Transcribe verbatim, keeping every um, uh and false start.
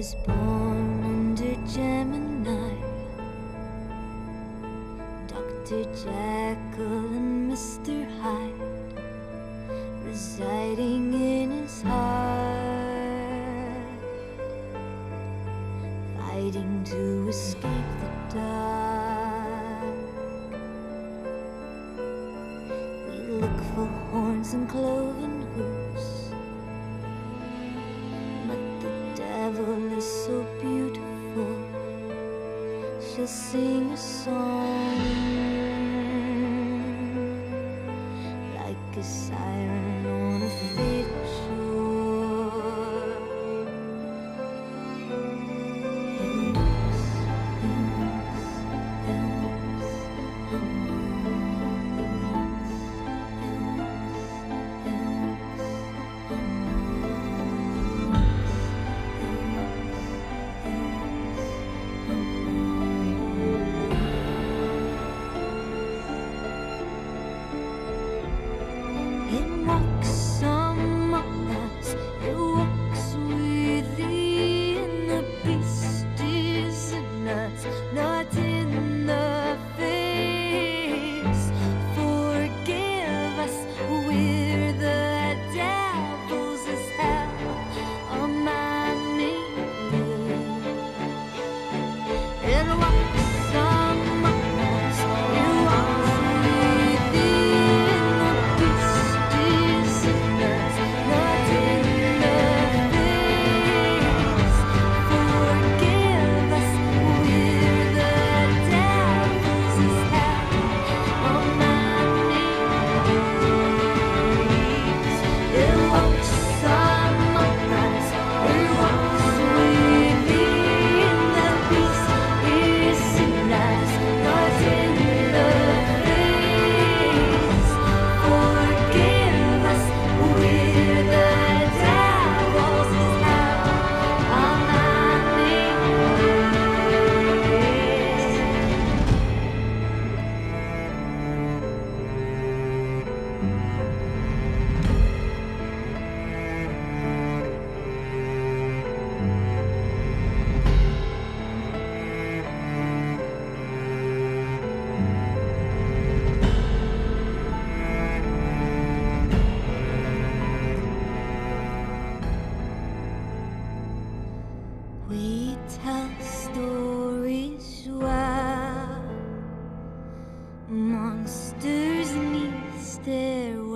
was born under Gemini, Doctor Jekyll and Mister Hyde, residing in his heart, fighting to escape the dark. We look for horns and cloven hooves, but the devil is so beautiful, she'll sing a song like a siren on a faded shore. Hymns, hymns, hymns, It walks among us, it walks with thee, and the beast is in us, not in the face. Forgive us, we're the devils as hell on my knees. It walks among us, it walks with thee, and the beast is in us, not in the face. Forgive us, we're the devils as hell on my knees. It walks among us, it walks with thee, and the beast is in us, not in the face. Forgive us, we're the devils as hell on my We tell stories well, monsters neath stairwells.